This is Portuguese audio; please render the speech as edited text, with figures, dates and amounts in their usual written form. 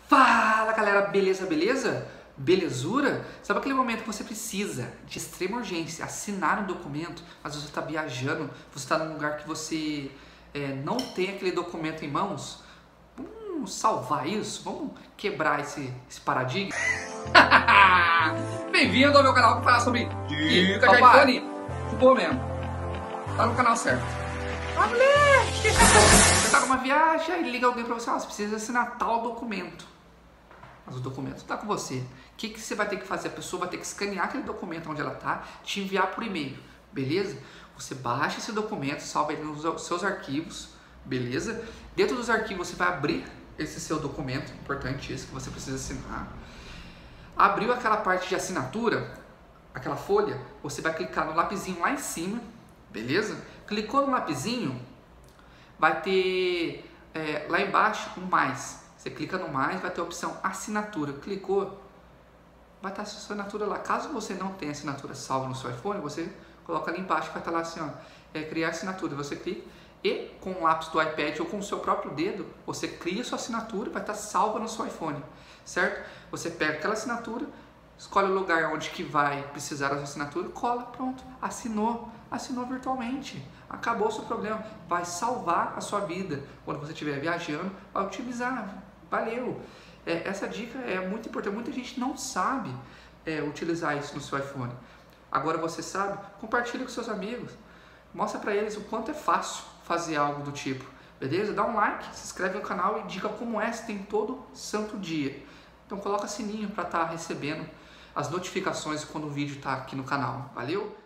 Fala galera, beleza, beleza? Belezura? Sabe aquele momento que você precisa de extrema urgência assinar um documento, mas você está viajando, você está num lugar que você não tem aquele documento em mãos? Vamos salvar isso? Vamos quebrar esse paradigma? Bem-vindo ao meu canal que fala sobre dica de iPhone. Tipo mesmo, tá no canal certo. Ah, moleque! Você tá numa viagem e liga alguém pra você, você precisa assinar tal documento. Mas o documento está com você. O que você vai ter que fazer? A pessoa vai ter que escanear aquele documento onde ela está, te enviar por e-mail, beleza? Você baixa esse documento, salva ele nos seus arquivos, beleza? Dentro dos arquivos você vai abrir esse seu documento, importante isso, que você precisa assinar. Abriu aquela parte de assinatura, aquela folha, você vai clicar no lapisinho lá em cima, beleza? Clicou no lapisinho, vai ter lá embaixo um mais. Você clica no mais, vai ter a opção assinatura. Clicou, vai estar a sua assinatura lá. Caso você não tenha assinatura salva no seu iPhone, você coloca ali embaixo, vai estar lá assim, ó, criar assinatura. Você clica e com o lápis do iPad ou com o seu próprio dedo, você cria a sua assinatura, vai estar salva no seu iPhone, certo? Você pega aquela assinatura, escolhe o lugar onde que vai precisar da sua assinatura, cola, pronto, assinou virtualmente, acabou o seu problema, vai salvar a sua vida, quando você estiver viajando, vai utilizar, valeu. Essa dica é muito importante, muita gente não sabe utilizar isso no seu iPhone, agora você sabe, compartilha com seus amigos, mostra para eles o quanto é fácil fazer algo do tipo, beleza? Dá um like, se inscreve no canal e dica como essa tem todo santo dia, então coloca sininho para estar recebendo as notificações quando o vídeo está aqui no canal, valeu?